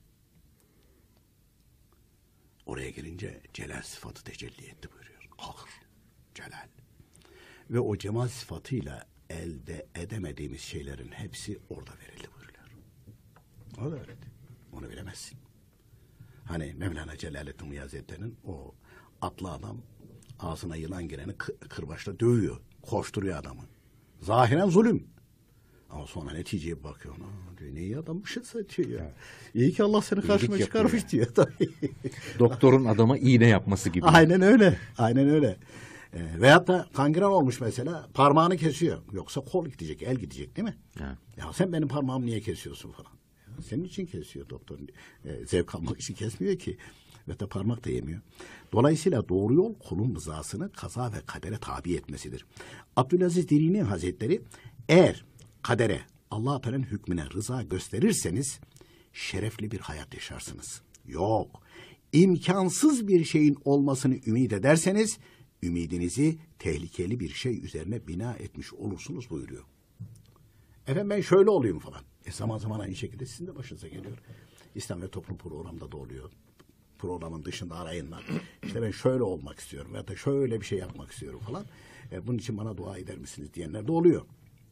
Oraya girince celal sıfatı tecelli etti buyuruyor. Kahır, celal. Ve o cemal sıfatıyla elde edemediğimiz şeylerin hepsi orada verildi buyuruyor. O da öyle. Onu bilemezsin. Hani Mevlana Celaleddin Rumi Hazretleri'nin o atlı adam ağzına yılan gireni kı- kırbaçla dövüyor. Koşturuyor adamı. Zahiren zulüm. Ama sonra neticeye bakıyor. Aa, diyor, ne iyi adammışız diyor ya. Evet. İyi ki Allah seni karşıma çıkarmış yani. Diyor. Tabii. Doktorun adama iğne yapması gibi. Aynen öyle. Aynen öyle. E, veyahut da kangren olmuş mesela, parmağını kesiyor. Yoksa kol gidecek, el gidecek değil mi? Evet. Ya sen benim parmağımı niye kesiyorsun falan. Ya senin için kesiyor doktor. E, zevk almak için kesmiyor ki. Ve de parmak da yemiyor. Dolayısıyla doğru yol kulun rızasını kaza ve kadere tabi etmesidir. Abdülaziz Dirini Hazretleri eğer kadere, Allah-u Teala'nın hükmüne rıza gösterirseniz şerefli bir hayat yaşarsınız. Yok, imkansız bir şeyin olmasını ümit ederseniz ümidinizi tehlikeli bir şey üzerine bina etmiş olursunuz buyuruyor. Efendim ben şöyle olayım falan. E zaman zaman aynı şekilde sizin de başınıza geliyor. İslam ve Toplum programda da oluyor. Programın dışında arayınlar. İşte ben şöyle olmak istiyorum veya da şöyle bir şey yapmak istiyorum falan. E, bunun için bana dua eder misiniz diyenler de oluyor.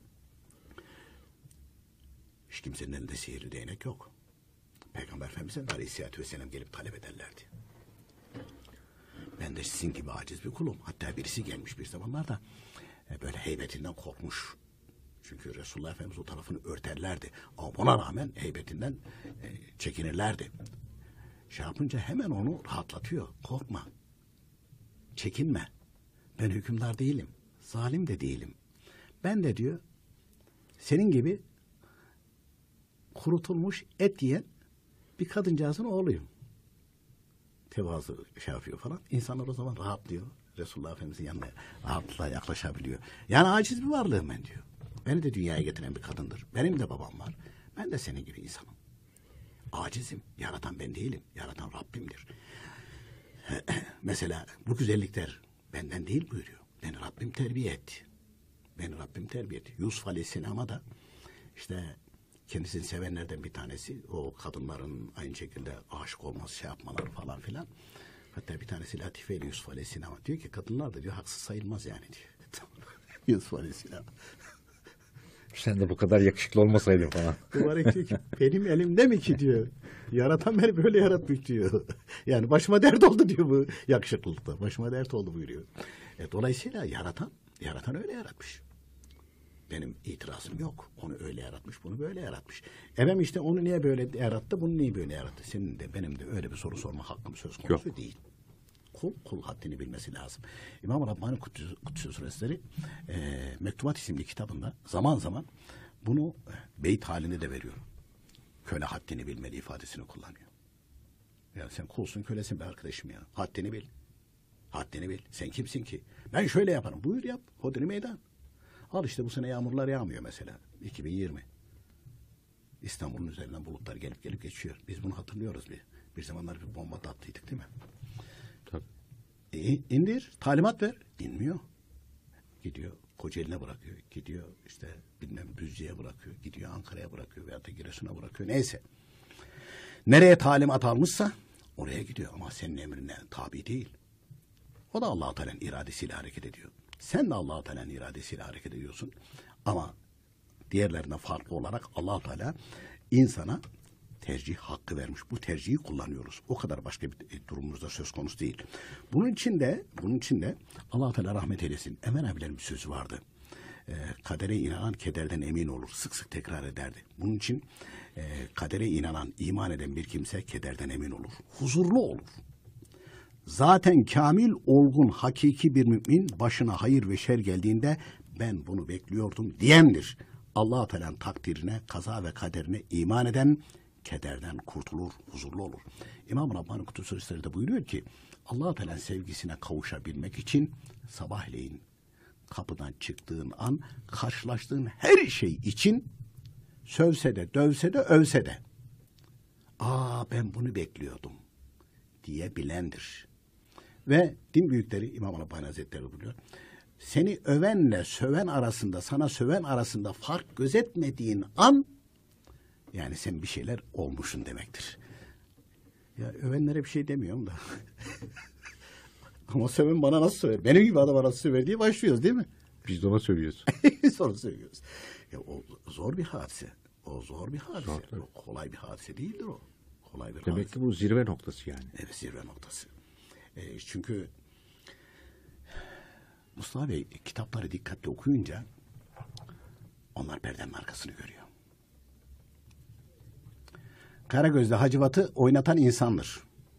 Hiç kimsenin elinde sihirli değnek yok. Peygamber Efendimiz'e Aleyhisselatü Vesselam gelip talep ederlerdi. Ben de sizin gibi aciz bir kulum. Hatta birisi gelmiş bir zamanlarda e, böyle heybetinden korkmuş. Çünkü Resulullah Efendimiz o tarafını örterlerdi. Ama buna rağmen heybetinden e, çekinirlerdi. Şey yapınca hemen onu rahatlatıyor. Korkma. Çekinme. Ben hükümdar değilim. Zalim de değilim. Ben de diyor senin gibi kurutulmuş et yiyen bir kadıncağızın oğluyum. Tevazu şey yapıyor falan. İnsanlar o zaman rahatlıyor. Resulullah Efendimiz'in yanına rahatlıkla yaklaşabiliyor. Yani aciz bir varlığım ben diyor. Beni de dünyaya getiren bir kadındır. Benim de babam var. Ben de senin gibi insanım. Acizim. Yaratan ben değilim. Yaratan Rabbimdir. Mesela bu güzellikler benden değil buyuruyor. Beni Rabbim terbiye etti. Beni Rabbim terbiye etti. Yusuf Aleyhisselam'a da işte kendisini sevenlerden bir tanesi o kadınların aynı şekilde aşık olması şey yapmaları falan filan. Hatta bir tanesi Latife ile Yusuf Aleyhisselam'a diyor ki kadınlar da diyor haksız sayılmaz yani diyor. Yusuf Aleyhisselam. Sen de bu kadar yakışıklı olmasaydın falan. Mübarek diyor ki benim elimde mi ki diyor. Yaratan beni böyle yaratmış diyor. Yani başıma dert oldu diyor bu yakışıklılıkta. Başıma dert oldu buyuruyor. E, dolayısıyla yaratan, yaratan öyle yaratmış. Benim itirazım yok. Onu öyle yaratmış, bunu böyle yaratmış. Efendim işte onu niye böyle yarattı, bunu niye böyle yarattı? Senin de benim de öyle bir soru sorma hakkım söz konusu yok. Değil. Kul, kul haddini bilmesi lazım. İmam-ı Rabbani Kudüs, Kudüs Suresleri e, Mektubat isimli kitabında zaman zaman bunu beyt halinde de veriyor. Köle haddini bilmeli ifadesini kullanıyor. Yani sen kulsun, kölesin be arkadaşım ya. Haddini bil. Haddini bil. Sen kimsin ki? Ben şöyle yaparım. Buyur yap. Hodri meydan. Al işte bu sene yağmurlar yağmıyor mesela. iki bin yirmi. İstanbul'un üzerinden bulutlar gelip gelip geçiyor. Biz bunu hatırlıyoruz bir. Bir zamanlar bir bomba da attıydık değil mi? Tabii. E, indir, talimat ver. İnmiyor. Gidiyor, Kocaeli'ne bırakıyor. Gidiyor işte bilmem Düzce'ye bırakıyor. Gidiyor Ankara'ya bırakıyor veyahut da Giresun'a bırakıyor. Neyse. Nereye talimat almışsa oraya gidiyor. Ama senin emrine tabi değil. O da Allah-u Teala'nın iradesiyle hareket ediyor. Sen de Allah-u Teala'nın iradesiyle hareket ediyorsun. Ama diğerlerinden farklı olarak Allah-u Teala insana tercih hakkı vermiş. Bu tercihi kullanıyoruz. O kadar başka bir durumumuzda söz konusu değil. Bunun için de, bunun için de Allah-u Teala rahmet eylesin. Emel abilerin bir sözü vardı. E, kadere inanan kederden emin olur. Sık sık tekrar ederdi. Bunun için e, kadere inanan, iman eden bir kimse kederden emin olur. Huzurlu olur. Zaten kamil, olgun, hakiki bir mümin başına hayır ve şer geldiğinde ben bunu bekliyordum diyendir. Allah-u Teala'nın takdirine, kaza ve kaderine iman eden kederden kurtulur, huzurlu olur. İmam-ı Rabbani Kudüs Suresleri de buyuruyor ki Allah-u Teala'nın sevgisine kavuşabilmek için sabahleyin kapıdan çıktığın an karşılaştığın her şey için sövse de, dövse de, övse de aa ben bunu bekliyordum diyebilendir. Ve din büyükleri İmam-ı Rabbani Hazretleri buyuruyor. seni övenle söven arasında, sana söven arasında fark gözetmediğin an, yani sen bir şeyler olmuşsun demektir. Ya övenlere bir şey demiyorum da. Ama söven bana nasıl söver? Benim gibi adam nasıl söver diye başlıyoruz değil mi? Biz de ona söylüyoruz. Sonra söylüyoruz. Ya o zor bir hadise. O zor bir hadise. Zor, o kolay bir hadise değildir o. Kolay bir Demek hadise. ki bu zirve noktası yani. Evet, zirve noktası. E, çünkü Mustafa Bey kitapları dikkatli okuyunca onlar perdenin arkasını görüyor. Karagöz'de Hacivat'ı oynatan insandır.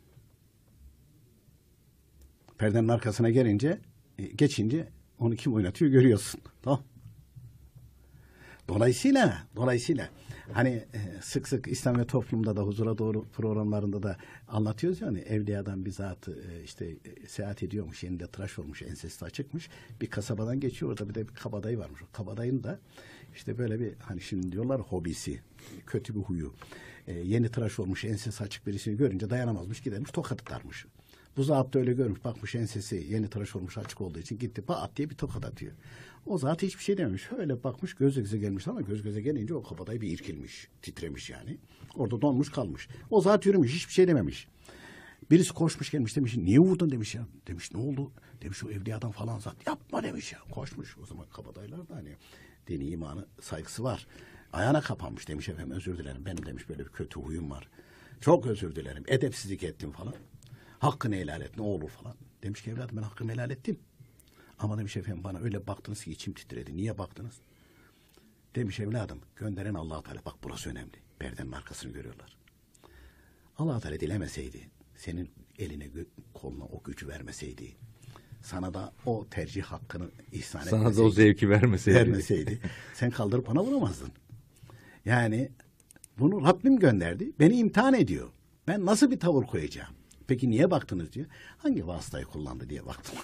Perdenin arkasına gelince, geçince onu kim oynatıyor görüyorsun. Tamam. Dolayısıyla, dolayısıyla hani sık sık İslam ve Toplum'da da Huzura Doğru programlarında da anlatıyoruz ya, hani evliyadan bir zat işte seyahat ediyormuş, elinde tıraş olmuş, ensesi açıkmış. Bir kasabadan geçiyor, orada bir de bir kabadayı varmış. O kabadayının da işte böyle bir, hani şimdi diyorlar hobisi, kötü bir huyu. Ee, yeni tıraş olmuş, ensesi açık birisini görünce dayanamazmış, gidermiş tokat atarmış. Bu zat da öyle görmüş, bakmış ensesi yeni tıraş olmuş, açık olduğu için gitti pat diye bir tokat atıyor. O zat hiçbir şey dememiş. Öyle bakmış, göz göze gelmiş ama göz göze gelince o kabadayı bir irkilmiş, titremiş yani. Orada donmuş kalmış. O zat yürümüş, hiçbir şey dememiş. Birisi koşmuş gelmiş, demiş niye vurdun demiş ya. Demiş ne oldu? Demiş o evliyadan falan zat. Yapma demiş ya. Koşmuş. O zaman kabadayılar da hani dini imanı saygısı var. Ayağına kapanmış, demiş efendim özür dilerim. Benim demiş böyle bir kötü huyum var. Çok özür dilerim. Edepsizlik ettim falan. Hakkını helal et ne olur falan. Demiş ki evladım ben hakkımı helal ettim. Ama demiş efendim bana öyle baktınız ki içim titredi. Niye baktınız? Demiş evladım gönderen Allah-u Teala, bak burası önemli. Perdenin arkasını görüyorlar. Allah-u Teala dilemeseydi, senin eline koluna o gücü vermeseydi, sana da o tercih hakkını ihsan sana etmeseydi, da o zevki vermeseydi, vermeseydi sen kaldırıp ona vuramazdın. Yani bunu Rabbim gönderdi. Beni imtihan ediyor. Ben nasıl bir tavır koyacağım? Peki niye baktınız diyor. Hangi vasıtayı kullandı diye baktım.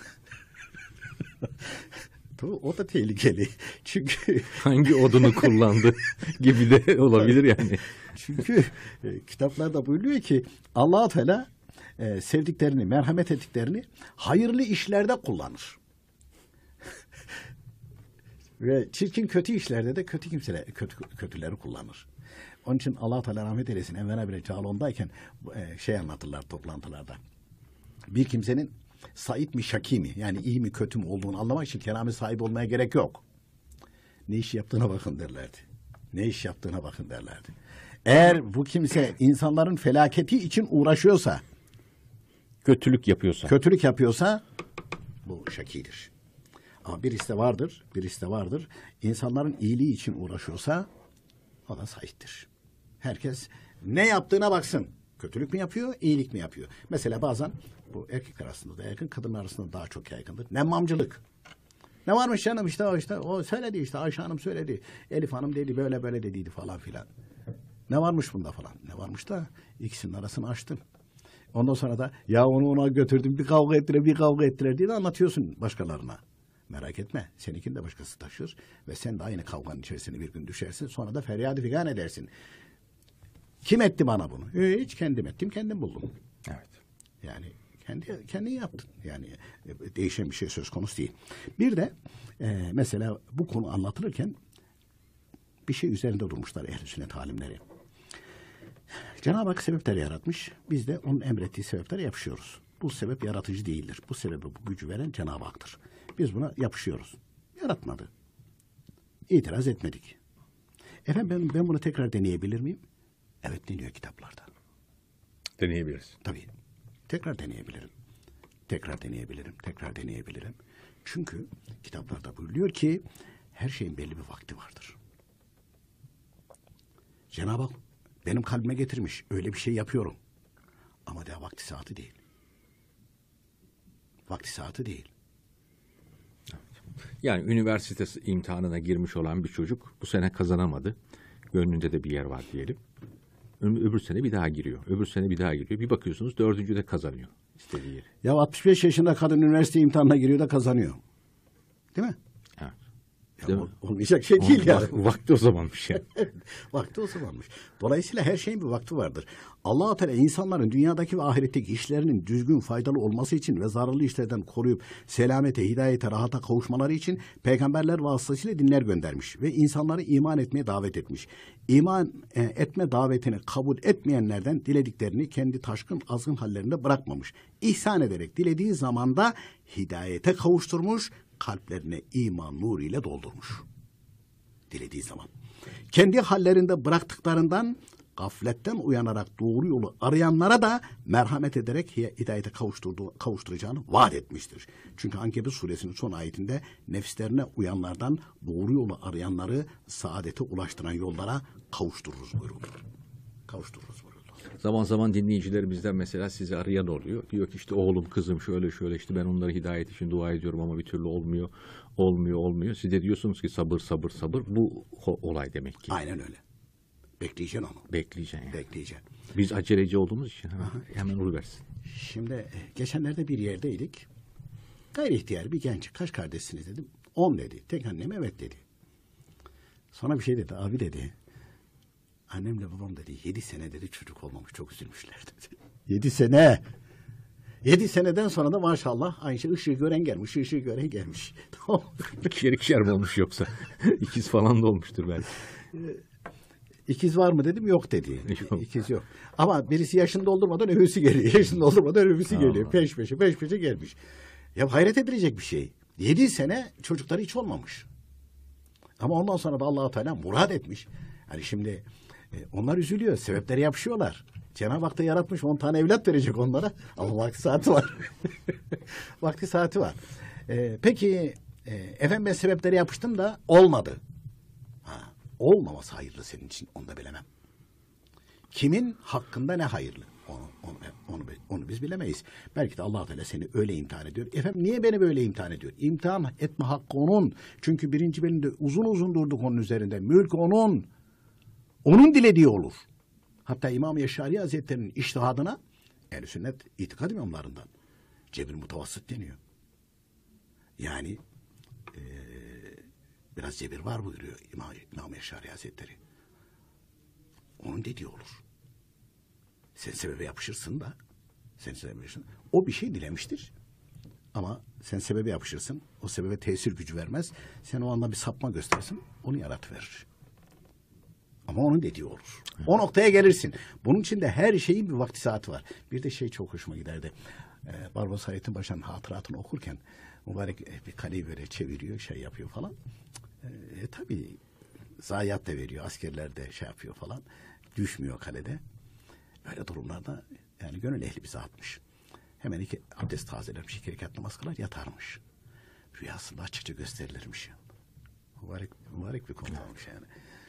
O da tehlikeli. Çünkü hangi odunu kullandı gibi de olabilir yani. Çünkü e, kitaplarda buyuruyor ki Allah-u Teala e, sevdiklerini, merhamet ettiklerini hayırlı işlerde kullanır. Ve çirkin kötü işlerde de kötü kimseler, kötü kötüleri kullanır. Onun için Allah-u Teala rahmet eylesin. Enver abiyle Çağlayan'dayken e, şey anlatırlar toplantılarda. Bir kimsenin Said mi şaki mi, yani iyi mi kötü mü olduğunu anlamak için keramı sahibi olmaya gerek yok. Ne iş yaptığına bakın derlerdi. Ne iş yaptığına bakın derlerdi. Eğer bu kimse insanların felaketi için uğraşıyorsa, kötülük yapıyorsa, kötülük yapıyorsa bu şakidir. Ama birisi de vardır, birisi de vardır. İnsanların iyiliği için uğraşıyorsa o da Said'dir. Herkes ne yaptığına baksın. Kötülük mü yapıyor, iyilik mi yapıyor? Mesela bazen bu erkek arasında da yaygın, kadınlar arasında daha çok yaygındır. Nemmamcılık. Ne varmış canım işte o işte o söyledi işte Ayşe Hanım söyledi. Elif Hanım dedi böyle böyle dediydi falan filan. Ne varmış bunda falan? Ne varmış da ikisinin arasını açtım. Ondan sonra da ya onu ona götürdüm bir kavga ettiler bir kavga ettiler diye de anlatıyorsun başkalarına. Merak etme. Seninkini de başkası taşır ve sen de aynı kavganın içerisine bir gün düşersin. Sonra da feryadı figan edersin. Kim etti bana bunu? E, hiç kendim ettim, kendim buldum. evet. Yani kendi kendin yaptın. Yani e, değişen bir şey söz konusu değil. Bir de e, mesela bu konu anlatılırken bir şey üzerinde durmuşlar ehl-i sünnet alimleri. Cenab-ı Hak sebepler yaratmış. Biz de onun emrettiği sebeplere yapışıyoruz. Bu sebep yaratıcı değildir. Bu sebebi, bu gücü veren Cenab-ı Hak'tır. Biz buna yapışıyoruz. Yaratmadı. İtiraz etmedik. Efendim ben, ben bunu tekrar deneyebilir miyim? Evet, deniyor kitaplarda. Deneyebiliriz. Tabii. Tekrar deneyebilirim. Tekrar deneyebilirim. Tekrar deneyebilirim. Çünkü kitaplarda buyuruyor ki her şeyin belli bir vakti vardır. Cenab-ı Hak benim kalbime getirmiş. Öyle bir şey yapıyorum. Ama daha vakti saati değil. Vakti saati değil. Yani üniversite imtihanına girmiş olan bir çocuk bu sene kazanamadı. Gönlünde de bir yer var diyelim. Öbür sene bir daha giriyor. Öbür sene bir daha giriyor. Bir bakıyorsunuz dördüncü de kazanıyor istediği yeri. Ya altmış beş yaşında kadın üniversite imtihanına giriyor da kazanıyor. Değil mi? Evet. Ya Değil ol- mi? olmayacak şey değil yani. Vak- vakti o zamanmış ya. Vakti o zamanmış. Dolayısıyla her şeyin bir vakti vardır. Allah-u Teala insanların dünyadaki ve ahiretteki işlerinin düzgün, faydalı olması için ve zararlı işlerden koruyup selamete, hidayete, rahata kavuşmaları için peygamberler vasıtasıyla dinler göndermiş ve insanları iman etmeye davet etmiş. İman e, etme davetini kabul etmeyenlerden dilediklerini kendi taşkın azgın hallerinde bırakmamış. İhsan ederek dilediği zamanda hidayete kavuşturmuş, kalplerine iman nuru ile doldurmuş. Dilediği zaman. Kendi hallerinde bıraktıklarından gafletten uyanarak doğru yolu arayanlara da merhamet ederek hidayete kavuşturduğu, kavuşturacağını vaat etmiştir. Çünkü Ankebut suresinin son ayetinde nefislerine uyanlardan doğru yolu arayanları saadete ulaştıran yollara kavuştururuz buyurulur. Kavuştururuz buyurulur. Zaman zaman dinleyicilerimizden mesela sizi arayan oluyor. Diyor ki işte oğlum kızım şöyle şöyle işte ben onları hidayet için dua ediyorum ama bir türlü olmuyor. Olmuyor olmuyor. Siz de diyorsunuz ki sabır sabır sabır. Bu olay demek ki. Aynen öyle. Bekleyeceksin onu. Bekleyeceksin yani. Bekleyeceksin. Biz aceleci olduğumuz için hemen, hemen oluversin. Şimdi e, geçenlerde bir yerdeydik. Gayri ihtiyar bir genç. Kaç kardeşsiniz dedim. On dedi. Tek annem evet dedi. Sonra bir şey dedi. Abi dedi. Annemle babam dedi. Yedi sene dedi çocuk olmamış. Çok üzülmüşler dedi. Yedi sene. Yedi seneden sonra da maşallah aynı şey ışığı gören gelmiş. Işığı gören gelmiş. Tamam. İkişer ikişer mi olmuş yoksa? İkiz falan da olmuştur belki. İkiz var mı dedim yok dedi. Yok. İkiz yok. Ama birisi yaşını doldurmadan öbürsü geliyor. Yaşını doldurmadan öbürsü Allah. geliyor. Peş peşe peş peşe gelmiş. Ya hayret edilecek bir şey. Yedi sene çocukları hiç olmamış. Ama ondan sonra da Allah-u Teala murad etmiş. Hani şimdi e, onlar üzülüyor. Sebepleri yapışıyorlar. Cenab-ı Hak da yaratmış on tane evlat verecek onlara. Ama vakti saati var. Vakti saati var. E, peki e, efendim ben sebepleri yapıştım da olmadı. Ha, olmaması hayırlı senin için onu da bilemem. Kimin hakkında ne hayırlı? Onu, onu, onu, onu biz bilemeyiz. Belki de Allah Teala seni öyle imtihan ediyor. Efendim niye beni böyle imtihan ediyor? İmtihan etme hakkı onun. Çünkü birinci bölümde uzun uzun durduk onun üzerinde. Mülk onun. Onun dilediği olur. Hatta İmam-ı Yeşari Hazretleri'nin içtihadına ehl-i sünnet itikad imamlarından cebir mutavassıt deniyor. Yani e, biraz cebir var buyuruyor İmam, İmam-ı Yeşari Hazretleri. Onun dediği olur. Sen sebebe yapışırsın da sen sebebe yapışırsın. O bir şey dilemiştir. Ama sen sebebe yapışırsın. O sebebe tesir gücü vermez. Sen o anda bir sapma gösterirsin. Onu yaratıverir. Ama onun dediği olur. O noktaya gelirsin. Bunun için de her şeyin bir vakti saati var. Bir de şey çok hoşuma giderdi. Ee, Barbaros Hayrettin Paşa'nın hatıratını okurken mübarek bir kaleyi böyle çeviriyor, şey yapıyor falan. Ee, tabii zayiat da veriyor. Askerler de şey yapıyor falan. Düşmüyor kalede. Böyle durumlarda yani gönül ehli bir zatmış. Hemen iki abdest tazelermiş, iki rekat namaz kılar yatarmış. Rüyasında açıkça gösterilirmiş. Mübarek, mübarek bir konu olmuş yani.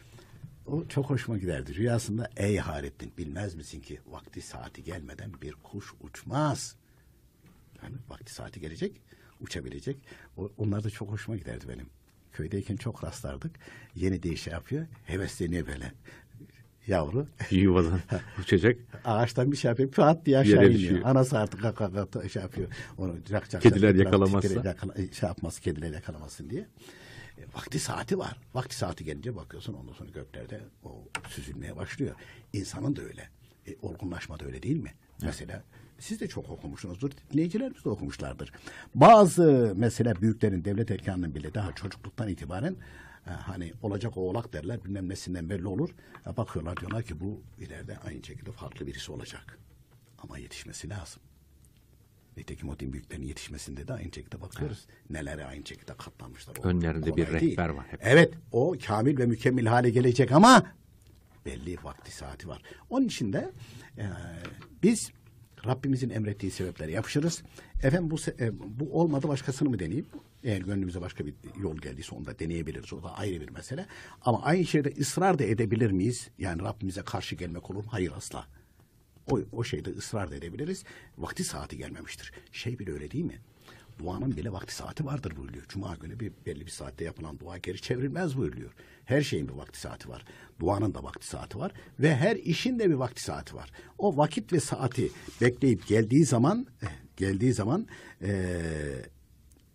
O çok hoşuma giderdi. Rüyasında ey Hayrettin bilmez misin ki vakti saati gelmeden bir kuş uçmaz. Yani vakti saati gelecek, uçabilecek. O, onlar da çok hoşuma giderdi benim. Köydeyken çok rastlardık. Yeni diye şey yapıyor, hevesleniyor böyle. Yavru. Yuvadan uçacak. Ağaçtan bir şey yapıyor. Pat diye aşağı Yere iniyor. düşüyor. Anası artık kaka kaka şey yapıyor. Onu cak cak Kediler cak, yakalamazsa. kediler yakala, şey yapması, kediler yakalamasın diye. E, vakti saati var. Vakti saati gelince bakıyorsun ondan sonra göklerde o süzülmeye başlıyor. İnsanın da öyle. E, olgunlaşma da öyle değil mi? Evet. Mesela siz de çok okumuşsunuzdur. Dinleyicilerimiz de okumuşlardır. Bazı mesela büyüklerin, devlet erkanının bile daha çocukluktan itibaren e, hani olacak oğlak derler. Bilmem nesinden belli olur. E, bakıyorlar diyorlar ki bu ileride aynı şekilde farklı birisi olacak. Ama yetişmesi lazım. Nitekim o din büyüklerinin yetişmesinde de aynı şekilde bakıyoruz. Evet. Nelere aynı şekilde katlanmışlar. O Önlerinde bir değil. rehber var. Hep. Evet o kamil ve mükemmel hale gelecek ama belli vakti saati var. Onun için de e, biz Rabbimizin emrettiği sebepleri yapışırız. Efendim bu e, bu olmadı başkasını mı deneyeyim? Eğer gönlümüze başka bir yol geldiyse onu da deneyebiliriz. O da ayrı bir mesele. Ama aynı şeyde ısrar da edebilir miyiz? Yani Rabbimize karşı gelmek olur mu? Hayır asla. O, o şeyde ısrar da edebiliriz. Vakti saati gelmemiştir. Şey bile öyle değil mi? Duanın bile vakti saati vardır buyuruyor. Cuma günü bir belli bir saatte yapılan dua geri çevrilmez buyuruyor. Her şeyin bir vakti saati var. Duanın da vakti saati var. Ve her işin de bir vakti saati var. O vakit ve saati bekleyip geldiği zaman geldiği zaman ee,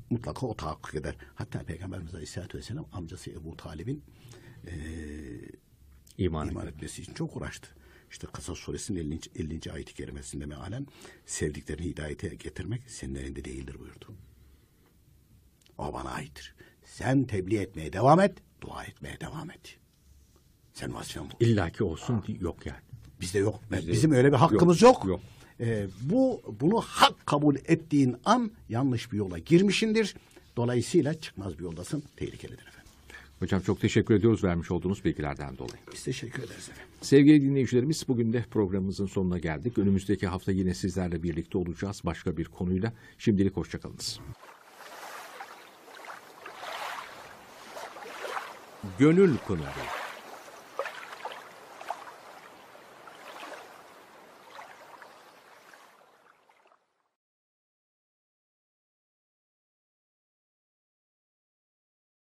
mutlaka o tahakkuk eder. Hatta Peygamberimiz Aleyhisselatü Vesselam amcası Ebu Talib'in e, İman, iman etmesi için çok uğraştı. İşte Kasas Suresinin ellinci. ellinci ayet-i kerimesinde mealen sevdiklerini hidayete getirmek senin elinde değildir buyurdu. O bana aittir. Sen tebliğ etmeye devam et, dua etmeye devam et. Sen vazifen bu. İlla ki olsun yok yani. Bizde yok. Bizde Bizim yok. öyle bir hakkımız yok. Yok, yok. Ee, bu bunu hak kabul ettiğin an yanlış bir yola girmişindir. Dolayısıyla çıkmaz bir yoldasın. Tehlikelidir efendim. Hocam çok teşekkür ediyoruz vermiş olduğunuz bilgilerden dolayı. Biz teşekkür ederiz efendim. Sevgili dinleyicilerimiz, bugün de programımızın sonuna geldik. Önümüzdeki hafta yine sizlerle birlikte olacağız başka bir konuyla. Şimdilik hoşçakalınız. Gönül Pınarı.